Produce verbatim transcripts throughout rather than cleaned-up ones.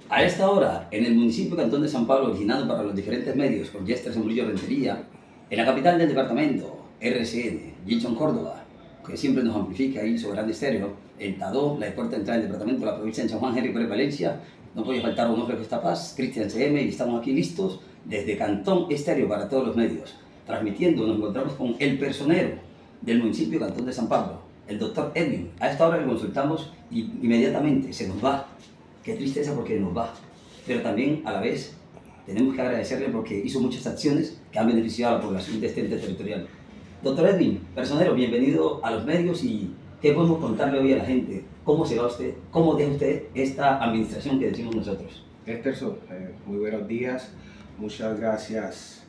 A esta hora, en el municipio Cantón de San Pablo, originado para los diferentes medios, con Jefferson Murillo Rentería, en la capital del departamento, R C N, Gilson Córdoba, que siempre nos amplifica ahí sobre Grande Estéreo, en Tadó, la puerta de entrada del departamento de la provincia de San Juan, Henry Pérez Valencia, no puede faltar un hombre que está paz, Cristian C M, y estamos aquí listos desde Cantón Estéreo para todos los medios, transmitiendo. Nos encontramos con el personero del municipio Cantón de San Pablo, el doctor Edwin. A esta hora le consultamos y inmediatamente se nos va. Qué tristeza porque nos va, pero también a la vez tenemos que agradecerle porque hizo muchas acciones que han beneficiado a la población de este ente territorial. Doctor Edwin, personero, bienvenido a los medios. Y ¿qué podemos contarle hoy a la gente? ¿Cómo se va usted? ¿Cómo deja usted esta administración que decimos nosotros? Jefferson, eh, muy buenos días. Muchas gracias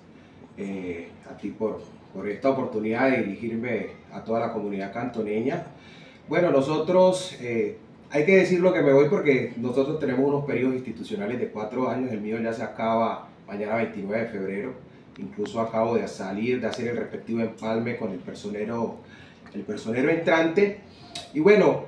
eh, a ti por, por esta oportunidad de dirigirme a toda la comunidad cantoneña. Bueno, nosotros, eh, hay que decirlo que me voy porque nosotros tenemos unos periodos institucionales de cuatro años. El mío ya se acaba mañana veintinueve de febrero. Incluso acabo de salir de hacer el respectivo empalme con el personero, el personero entrante. Y bueno,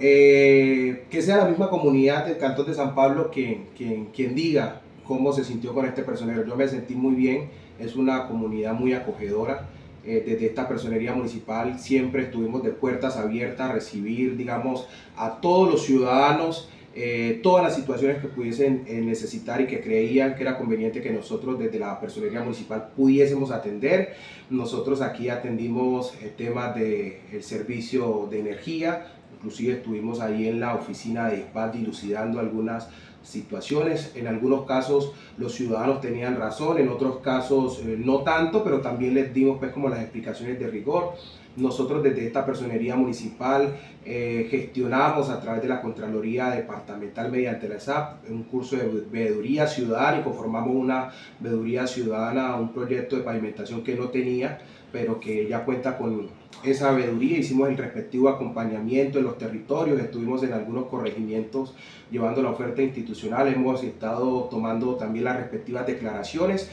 eh, que sea la misma comunidad del Cantón de San Pablo quien, quien, quien diga cómo se sintió con este personero. Yo me sentí muy bien, es una comunidad muy acogedora. Eh, desde esta personería municipal siempre estuvimos de puertas abiertas a recibir, digamos, a todos los ciudadanos, eh, todas las situaciones que pudiesen eh, necesitar y que creían que era conveniente que nosotros desde la personería municipal pudiésemos atender. Nosotros aquí atendimos el tema del servicio de energía, inclusive estuvimos ahí en la oficina de S P A D dilucidando algunas situaciones. En algunos casos los ciudadanos tenían razón, en otros casos eh, no tanto, pero también les dimos pues como las explicaciones de rigor. Nosotros desde esta personería municipal eh, gestionamos a través de la Contraloría Departamental mediante la S A P un curso de veeduría ciudadana y conformamos una veeduría ciudadana, un proyecto de pavimentación que no tenía, pero que ya cuenta con esa veeduría. Hicimos el respectivo acompañamiento en los territorios, estuvimos en algunos corregimientos llevando la oferta institucional, hemos estado tomando también las respectivas declaraciones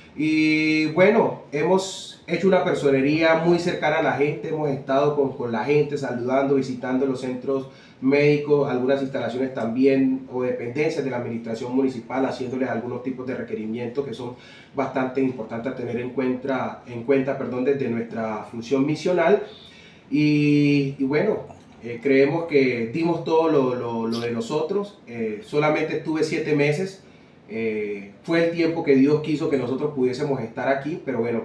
y bueno, hemos hecho una personería muy cercana a la gente, hemos estado con, con la gente saludando, visitando los centros médicos, algunas instalaciones también o dependencias de la administración municipal, haciéndoles algunos tipos de requerimientos que son bastante importantes a tener en cuenta, en cuenta perdón, desde nuestra función misional. Y, y bueno, eh, creemos que dimos todo lo, lo, lo de nosotros. Eh, solamente estuve siete meses, eh, fue el tiempo que Dios quiso que nosotros pudiésemos estar aquí, pero bueno,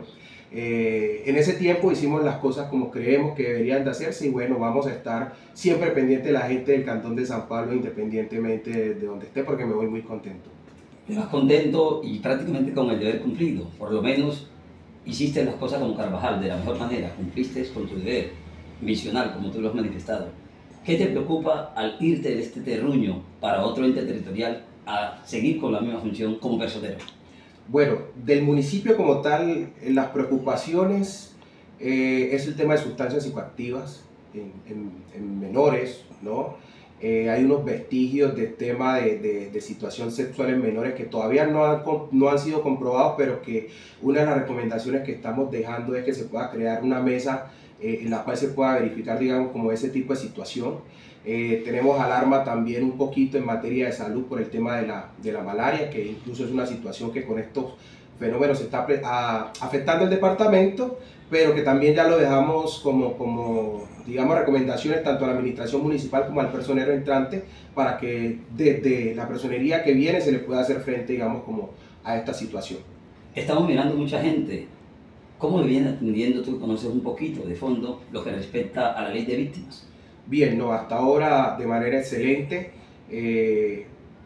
Eh, en ese tiempo hicimos las cosas como creemos que deberían de hacerse y bueno, vamos a estar siempre pendiente de la gente del Cantón de San Pablo independientemente de, de donde esté, porque me voy muy contento. Te vas contento y prácticamente con el deber cumplido. Por lo menos hiciste las cosas como Carvajal, de la mejor manera, cumpliste con tu deber misional, como tú lo has manifestado. ¿Qué te preocupa al irte de este terruño para otro ente territorial a seguir con la misma función como personero? Bueno, del municipio como tal, las preocupaciones eh, es el tema de sustancias psicoactivas en, en, en menores, ¿no? Eh, hay unos vestigios del tema de, de, de situación sexual en menores que todavía no han, no han sido comprobados, pero que una de las recomendaciones que estamos dejando es que se pueda crear una mesa eh, en la cual se pueda verificar, digamos, como ese tipo de situación. Eh, tenemos alarma también un poquito en materia de salud por el tema de la, de la malaria, que incluso es una situación que con estos fenómenos está a, afectando el departamento, pero que también ya lo dejamos como, como, digamos, recomendaciones tanto a la administración municipal como al personero entrante para que desde la personería que viene se le pueda hacer frente, digamos, como a esta situación. Estamos mirando mucha gente. ¿Cómo me viene atendiendo? Tú conoces un poquito de fondo lo que respecta a la ley de víctimas. Bien, no, hasta ahora de manera excelente. Eh,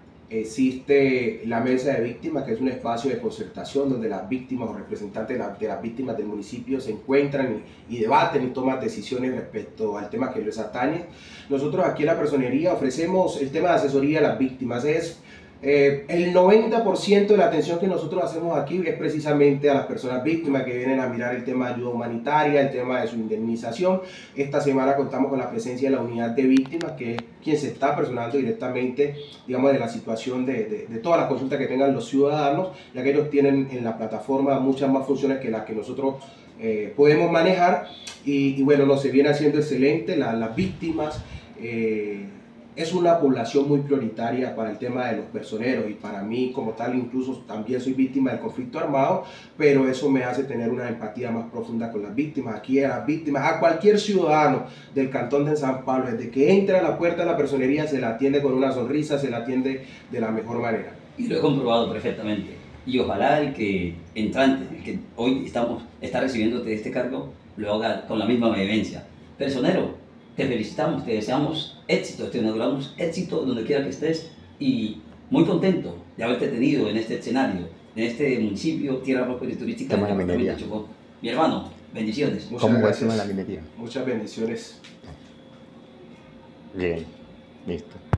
existe la mesa de víctimas, que es un espacio de concertación donde las víctimas o representantes de, la, de las víctimas del municipio se encuentran y, y debaten y toman decisiones respecto al tema que les atañe. Nosotros aquí en la personería ofrecemos el tema de asesoría a las víctimas. Es Eh, el noventa por ciento de la atención que nosotros hacemos aquí es precisamente a las personas víctimas que vienen a mirar el tema de ayuda humanitaria, el tema de su indemnización. Esta semana contamos con la presencia de la unidad de víctimas, que es quien se está personando directamente, digamos, de la situación de, de, de todas las consultas que tengan los ciudadanos, ya que ellos tienen en la plataforma muchas más funciones que las que nosotros eh, podemos manejar. Y, y bueno, no, se viene haciendo excelente, la, las víctimas. Eh, es una población muy prioritaria para el tema de los personeros, y para mí como tal incluso también soy víctima del conflicto armado, pero eso me hace tener una empatía más profunda con las víctimas. Aquí a las víctimas, a cualquier ciudadano del cantón de San Pablo, desde que entra a la puerta de la personería se la atiende con una sonrisa, se la atiende de la mejor manera. Y lo he comprobado perfectamente. Y ojalá el que entrante, el que hoy estamos, está recibiéndote de este cargo, lo haga con la misma vehemencia. Personero, te felicitamos, te deseamos éxito, te inauguramos éxito donde quiera que estés, y muy contento de haberte tenido en este escenario, en este municipio, tierra próspera y turística del departamento de Chocó. Mi hermano, bendiciones. Muchas ¿Cómo gracias. Va el tema de la minería? Muchas bendiciones. Bien, listo.